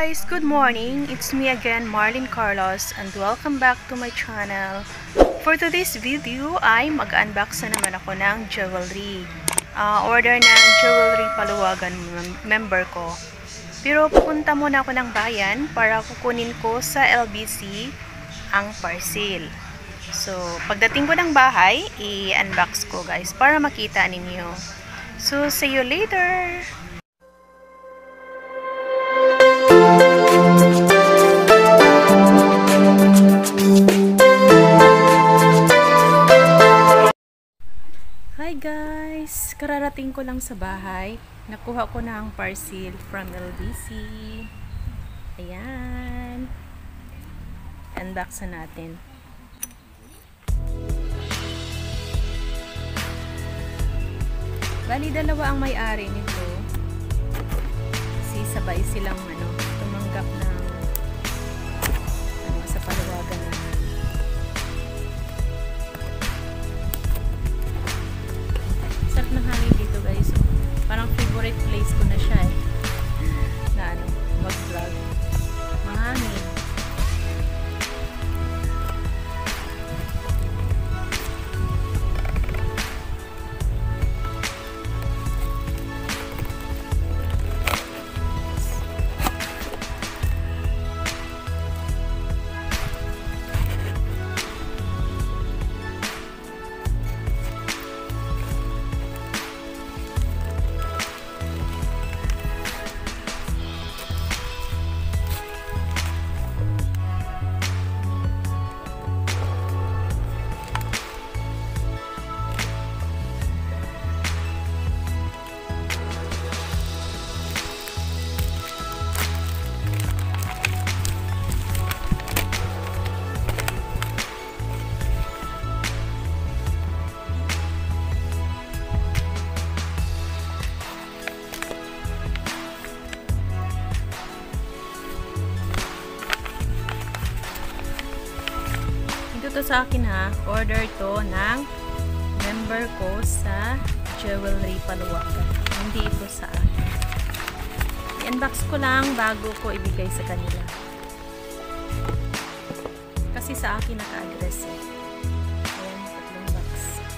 guys! Good morning! It's me again, Marlene Carlos, and welcome back to my channel. For today's video ay mag-unbox na naman ako ng jewelry. Order ng jewelry paluwagan member ko. Pero pupunta muna ako ng bayan para kukunin ko sa LBC ang parcel. So, pagdating ko ng bahay, i-unbox ko guys para makita ninyo. So, see you later! Hi guys! Kararating ko lang sa bahay. Nakuha ko na ang parcel from LBC. Ayan. Unbox na natin. Bali, dalawa ang may-ari nito. Kasi sabay silang tumanggap ng sa paluwagan na. Sarap ng hangin dito guys. Parang favorite place ko na siya na mag-vlog. Mahangin. Ito sa akin order to ng member ko sa jewelry paluwagan. Hindi ito sa akin. I-unbox ko lang bago ko ibigay sa kanila. Kasi sa akin naka-address Ayan, 3 box.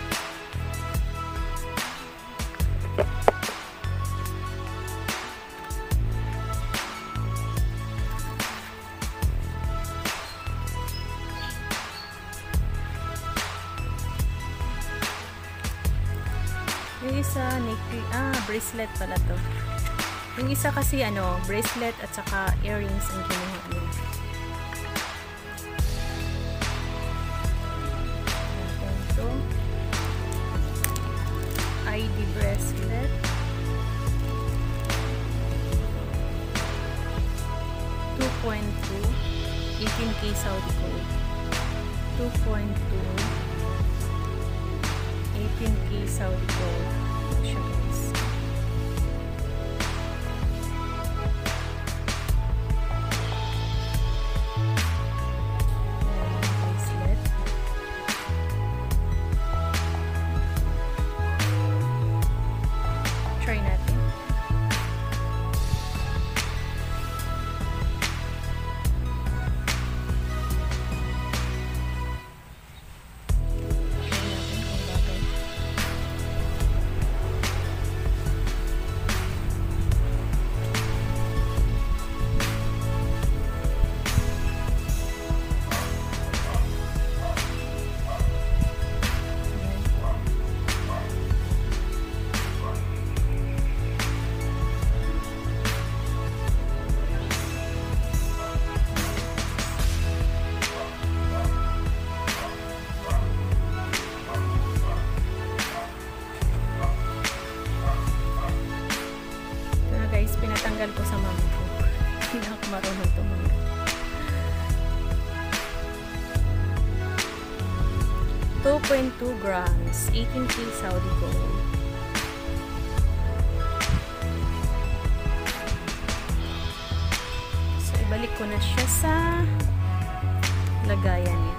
Yung isa, bracelet pala to. Yung isa kasi bracelet at saka earrings ang kinuha niya. Ito. ID bracelet. 2.2 18K Saudi code. 2.2 18K Saudi gold. Siya guys. Bracelet. Try natin. Pinatanggal ko sa mama ko. Hindi ako marunong tumanggal. 2.2 grams, 18K Saudi gold. So, ibalik ko na siya sa lagayan niya.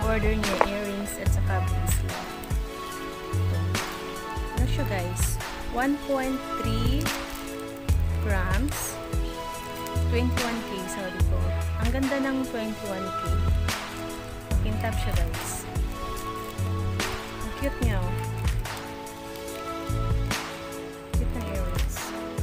order niya, earrings at saka bracelet. Ito. Ano siya guys? 1.3 grams. 21K, sorry po. Ang ganda ng 21K. Kintab siya guys. Ang cute niya oh. Cute ng earrings.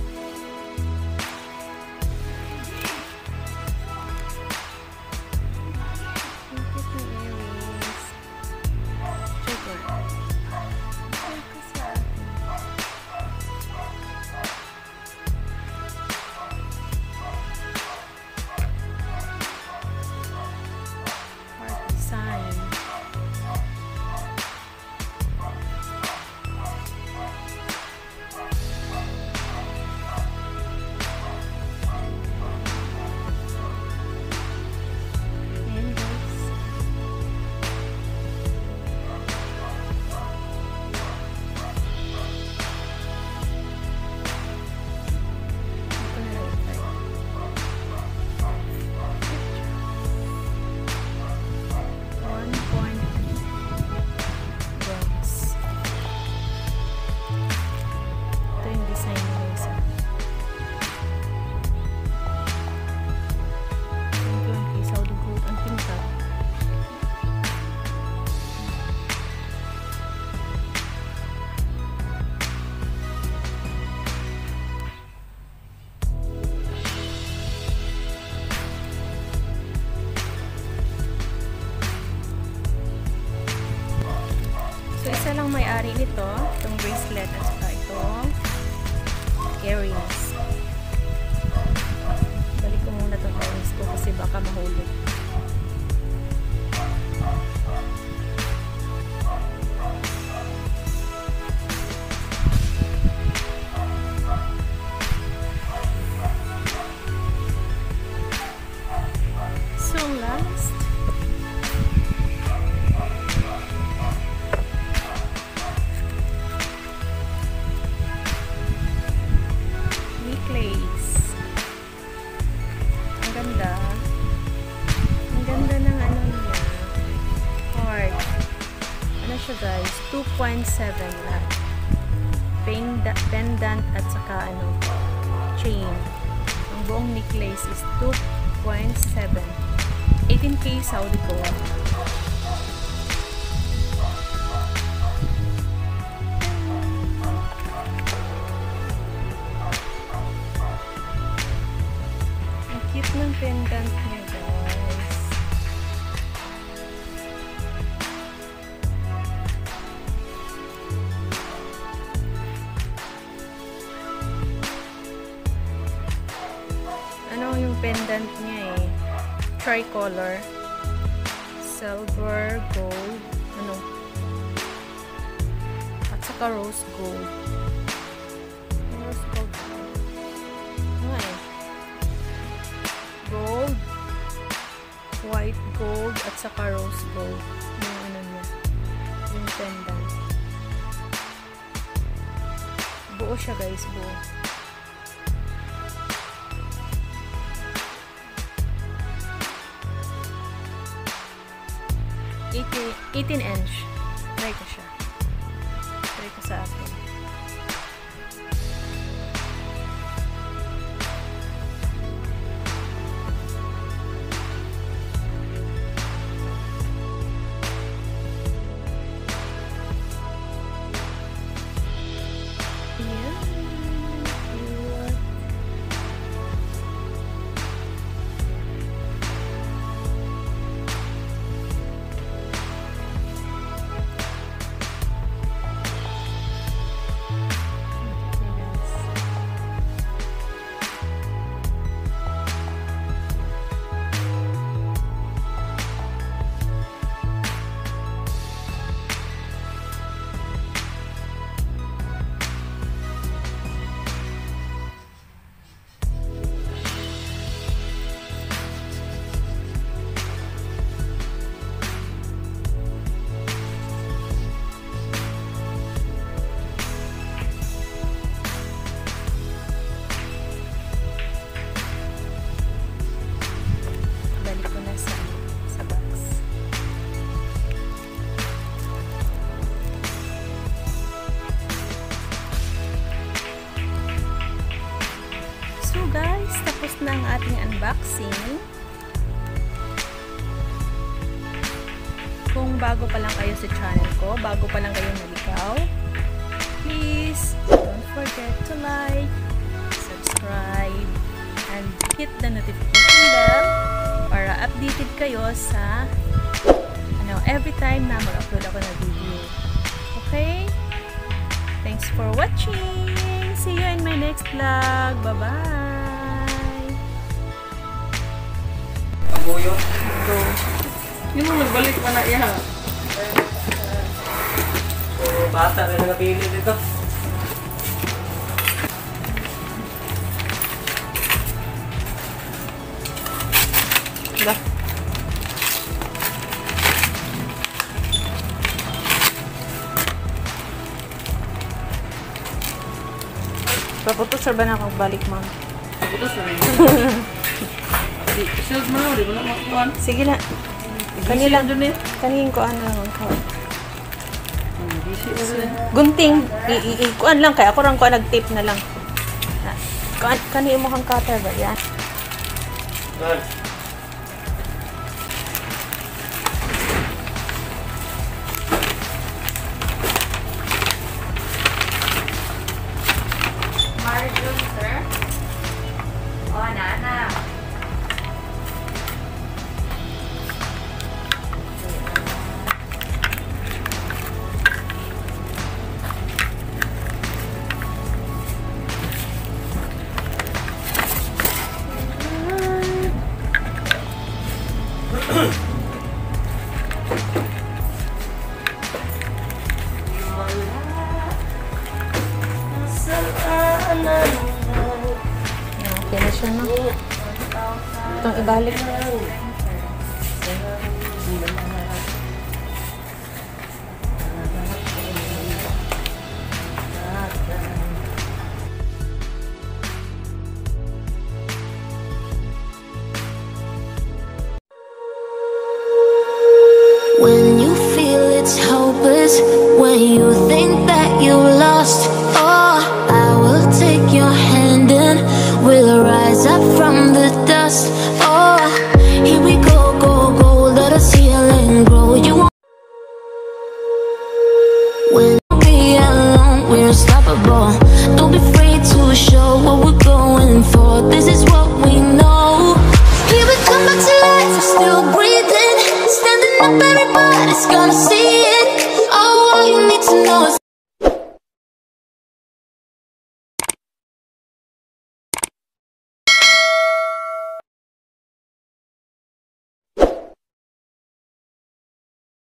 Isa lang may-ari nito, itong bracelet at saka itong earrings. Balik ko muna itong earrings ko kasi baka mahulog. So last, necklace. Ang ganda. Ang ganda ng ano niya. Heart. Ano siya guys? 2.7 lang. Pendant at saka ano, chain. Ang buong necklace is 2.7. 18K Saudi ko. Cute ng pendant niya guys. Ano yung pendant niya eh? Tricolor. Silver, gold, ano? At saka rose gold. Rose gold. Ano eh? Gold, white gold, at saka rose gold. Yung ano niya, yung pendant. Buo siya guys, buo. 18 inch. Try ko siya. Try ko sa akin. ating unboxing. Kung bago pa lang kayo sa channel ko, bago pa lang kayo naligaw, please don't forget to like, subscribe, and hit the notification bell para updated kayo sa every time na mag-upload ako ng video. Okay? Thanks for watching! See you in my next vlog. Bye-bye! Abuyo? Go! Hindi mo nagbalik pa na iya. Bata rin nagapili dito. Wala. Paputos or ba na akong balik, ma'am? Paputos na rin. Shield mo lang, di mo na makukuhan. Sige na. Kanilang ko ano lang ko. Gunting. Kuan lang kaya ako rang kuan nag-tape na lang. Kani mo kang cutter ba yan? Marjun, sir? Oh, nana. Okay na siya, no? Itong ibalik. When you feel it's hopeless, when you think that you lost, oh, I will take your hand and we'll rise up from the dust. Oh, here we go, go, go, let us heal and grow. You won't when we alone, we're unstoppable. Don't be afraid to show what we're going for. This is what we know. Here we come back to life, we're still breathing, standing up, everybody's gonna see